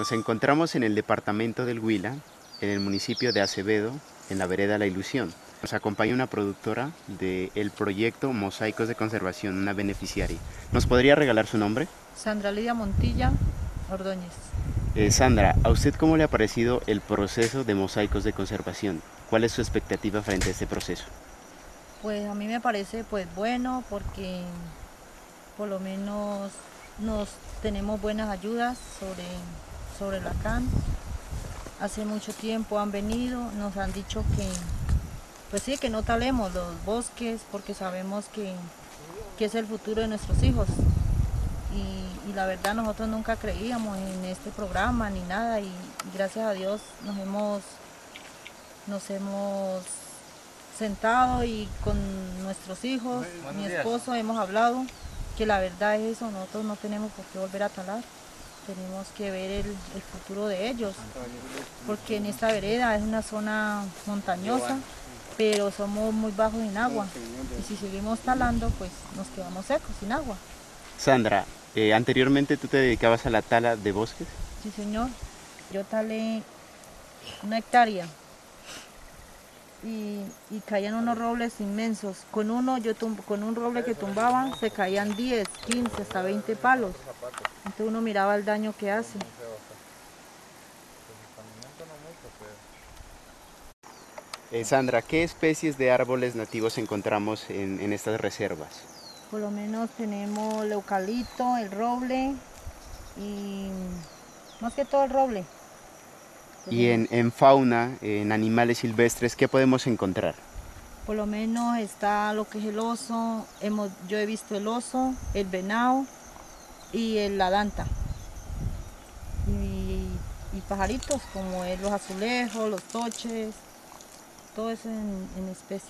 Nos encontramos en el departamento del Huila, en el municipio de Acevedo, en la vereda La Ilusión. Nos acompaña una productora del proyecto Mosaicos de Conservación, una beneficiaria. ¿Nos podría regalar su nombre? Sandra Lidia Montilla Ordóñez. Sandra, ¿a usted cómo le ha parecido el proceso de Mosaicos de Conservación? ¿Cuál es su expectativa frente a este proceso? Pues a mí me parece bueno porque por lo menos nos tenemos buenas ayudas sobre la CAN. Hace mucho tiempo han venido, nos han dicho que, pues sí, que no talemos los bosques porque sabemos que es el futuro de nuestros hijos. Y la verdad nosotros nunca creíamos en este programa ni nada y gracias a Dios nos hemos sentado y con nuestros hijos, mi esposo, hemos hablado que la verdad es eso, nosotros no tenemos por qué volver a talar, tenemos que ver el futuro de ellos, porque en esta vereda es una zona montañosa, pero somos muy bajos en agua y si seguimos talando pues nos quedamos secos, sin agua. Sandra, anteriormente tú te dedicabas a la tala de bosques. Sí señor, yo talé 1 hectárea. Y caían unos robles inmensos. Con un roble que tumbaban se caían 10, 15, hasta 20 palos. Entonces uno miraba el daño que hace. Sandra, ¿qué especies de árboles nativos encontramos en estas reservas? Por lo menos tenemos el eucalipto, el roble y más que todo el roble. Y en fauna, en animales silvestres, ¿qué podemos encontrar? Por lo menos está lo que es el oso, yo he visto el oso, el venado y la danta. Y pajaritos como los azulejos, los toches, todo eso en especies.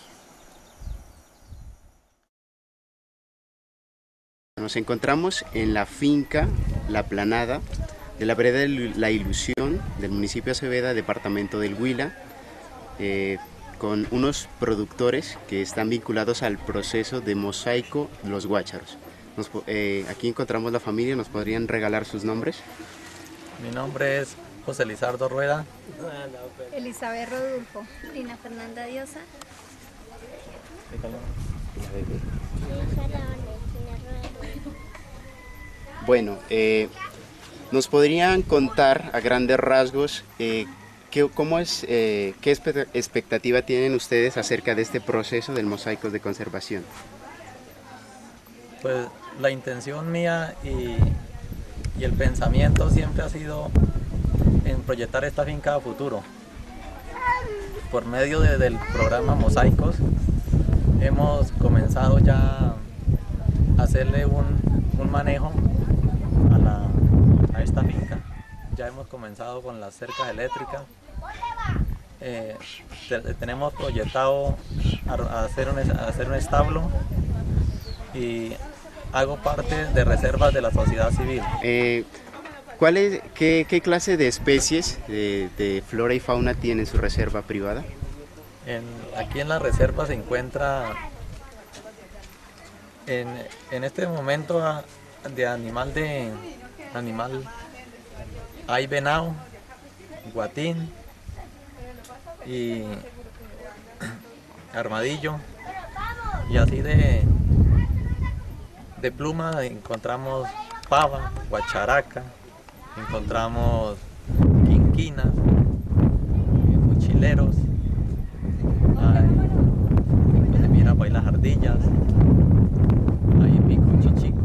Nos encontramos en la finca La Planada, de la vereda de La Ilusión, del municipio de Acevedo, departamento del Huila, con unos productores que están vinculados al proceso de mosaico Los Guácharos. Aquí encontramos la familia, ¿nos podrían regalar sus nombres? Mi nombre es José Lizardo Rueda. Elizabeth Rodulfo. Lina Fernanda Diosa. Bueno, ¿nos podrían contar a grandes rasgos qué expectativa tienen ustedes acerca de este proceso del Mosaicos de Conservación? Pues la intención mía y el pensamiento siempre ha sido en proyectar esta finca a futuro. Por medio del programa Mosaicos hemos comenzado ya a hacerle un manejo a esta finca. Ya hemos comenzado con las cercas eléctricas. Tenemos proyectado hacer un establo y hago parte de reservas de la sociedad civil. ¿Qué clase de especies de flora y fauna tiene en su reserva privada? Aquí en la reserva se encuentra en este momento de animal hay venado, guatín y armadillo, y así de pluma encontramos pava, guacharaca, encontramos quinquinas, mochileros, donde mira pues las ardillas, hay pico chichico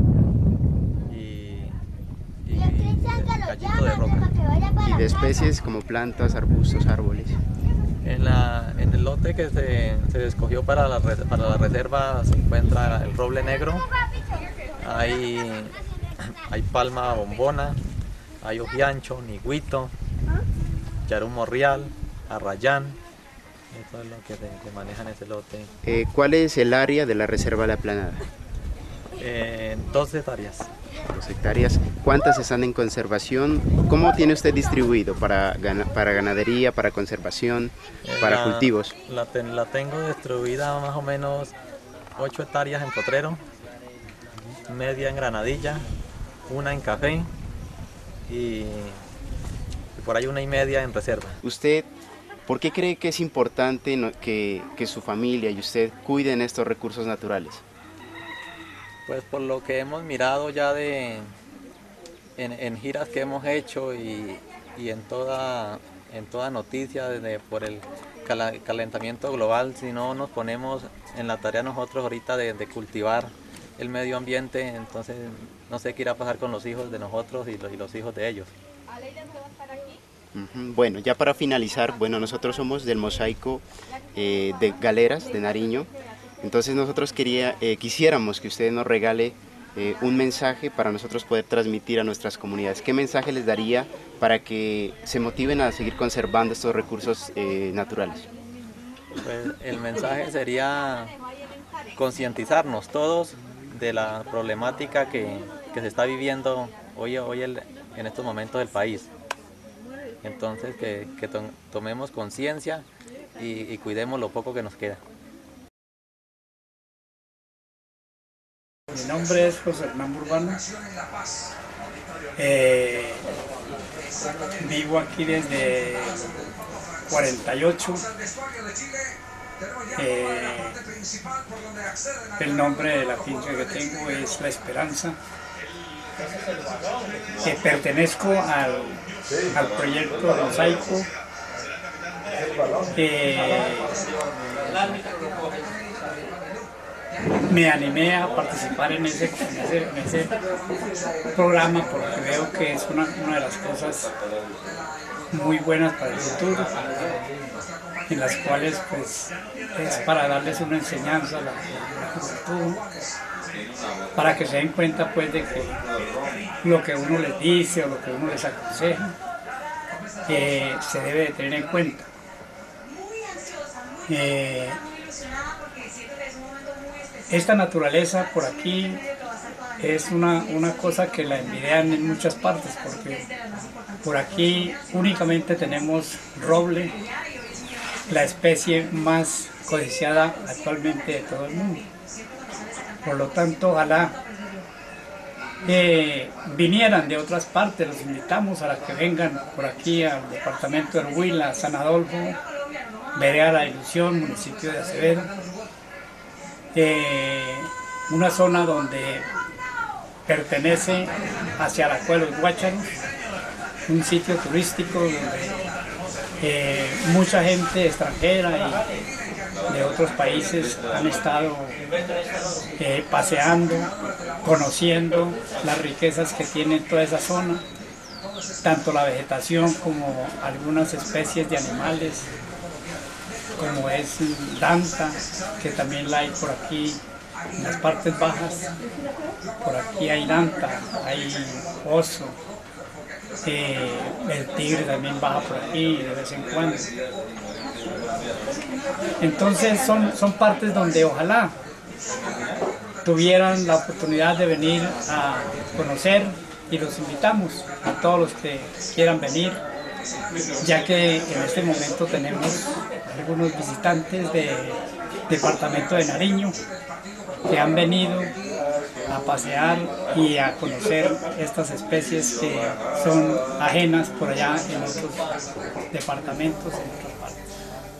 y gallito de roca. ¿Y de especies como plantas, arbustos, árboles? En el lote que se escogió para la reserva se encuentra el roble negro, hay palma bombona, hay ojiancho, nigüito, yarum morrial, arrayán. Eso es lo que se maneja en ese lote. ¿Cuál es el área de la reserva La Planada? 2 hectáreas. 2 hectáreas. ¿Cuántas están en conservación? ¿Cómo tiene usted distribuido para ganadería, para conservación, para cultivos? La tengo distribuida más o menos 8 hectáreas en potrero, media en granadilla, 1 en café y por ahí 1,5 en reserva. ¿Usted por qué cree que es importante que su familia y usted cuiden estos recursos naturales? Pues por lo que hemos mirado ya en giras que hemos hecho y en toda noticia por el calentamiento global, si no nos ponemos en la tarea nosotros ahorita de cultivar el medio ambiente, entonces no sé qué irá a pasar con los hijos de nosotros y los hijos de ellos. Bueno, ya para finalizar, bueno, nosotros somos del Mosaico de Galeras, de Nariño, entonces nosotros quisiéramos que usted nos regale un mensaje para nosotros poder transmitir a nuestras comunidades. ¿Qué mensaje les daría para que se motiven a seguir conservando estos recursos naturales? Pues el mensaje sería concientizarnos todos de la problemática que se está viviendo hoy en estos momentos del país. Entonces que tomemos conciencia y cuidemos lo poco que nos queda. Mi nombre es José Hernán Urbano. Vivo aquí desde 48. El nombre de la finca que tengo es La Esperanza. Pertenezco al proyecto de Mosaico. Me animé a participar en ese programa porque veo que es una de las cosas muy buenas para el futuro, en las cuales pues es para darles una enseñanza a la juventud, para que se den cuenta pues de que lo que uno les dice o lo que uno les aconseja se debe de tener en cuenta. Esta naturaleza por aquí es una cosa que la envidian en muchas partes, porque por aquí únicamente tenemos roble, la especie más codiciada actualmente de todo el mundo. Por lo tanto, ojalá vinieran de otras partes, los invitamos a que vengan por aquí al departamento del Huila, San Adolfo, Vereda La Ilusión, municipio de Acevedo. Una zona donde pertenece hacia la Cueva de los Guácharos, un sitio turístico donde mucha gente extranjera y de otros países han estado paseando, conociendo las riquezas que tiene toda esa zona, tanto la vegetación como algunas especies de animales, como es danta, que también la hay por aquí en las partes bajas. Por aquí hay danta, hay oso, el tigre también baja por aquí de vez en cuando. Entonces son partes donde ojalá tuvieran la oportunidad de venir a conocer, y los invitamos a todos los que quieran venir, ya que en este momento tenemos algunos visitantes del departamento de Nariño que han venido a pasear y a conocer estas especies que son ajenas por allá en otros departamentos, en otras partes.